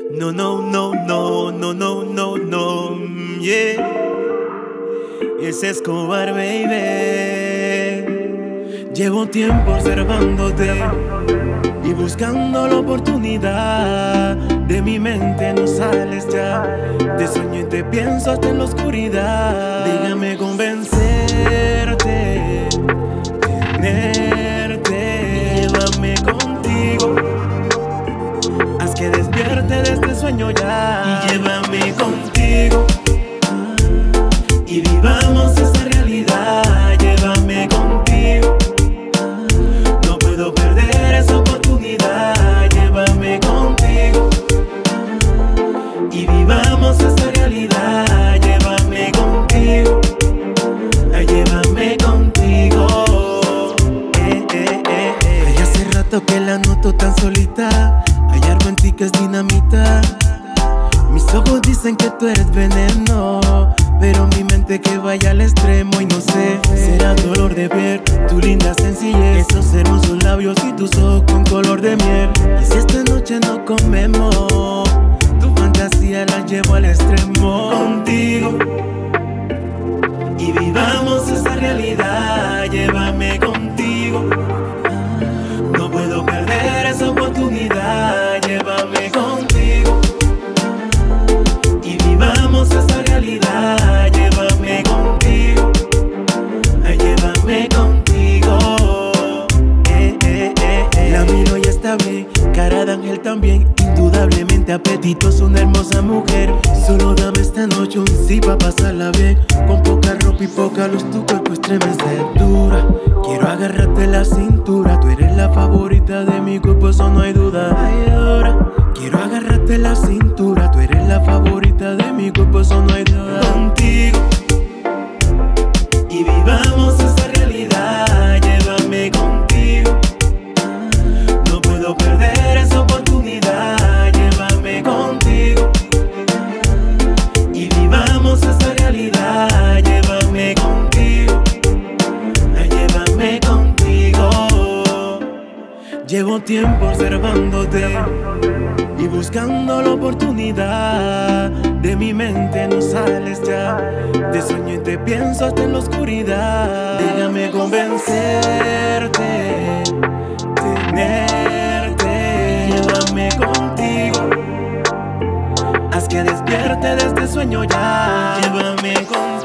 No, no, no, no, no, no, no, no, yeah. Es Escobar, baby. Llevo tiempo observándote y buscando la oportunidad. De mi mente no sales ya. Te sueño y te pienso hasta en la oscuridad. Déjame convencerte, tenerte, llévame contigo. Haz que despierte de este sueño ya y llévame contigo. Y vivamos esa realidad, llévame contigo. No puedo perder esa oportunidad, llévame contigo. Y vivamos esa realidad, llévame contigo. Llévame contigo. Ay, hace rato que la noto tan solita. Hay algo en ti que es dinamita. Mis ojos dicen que tú eres veneno, pero mi mente que vaya al extremo y no sé. Será dolor de ver tu linda sencillez, esos hermosos labios y tus ojos con color de miel. Y si esta noche no comemos, tu fantasía la llevo al extremo contigo. Y vivamos esa realidad, llévame contigo. No puedo perder esa oportunidad, llévame contigo. Y vivamos esa realidad, llévame contigo. Llévame contigo. La miro y está bien, cara de ángel también. Indudablemente apetitosa, una hermosa mujer. Solo dame esta noche un sí pa' pasarla bien. Con poca ropa y poca luz tu cuerpo estremece dura. Quiero agarrarte la cintura. Tú eres la favorita de mi cuerpo, eso no hay duda. Ay, ahora quiero agarrarte la cintura. Tú eres la favorita de mi cuerpo, eso no hay duda. Contigo. Y vivamos esa realidad, llévame contigo. No puedo perder esa oportunidad, llévame contigo. Y vivamos esa realidad, llévame contigo. Llévame contigo. Llevo tiempo observándote y buscando la oportunidad. De mi mente no sales ya. Te sueño y te pienso hasta en la oscuridad. Déjame convencerte, tenerte, llévame contigo. Haz que despierte de este sueño ya. Llévame contigo.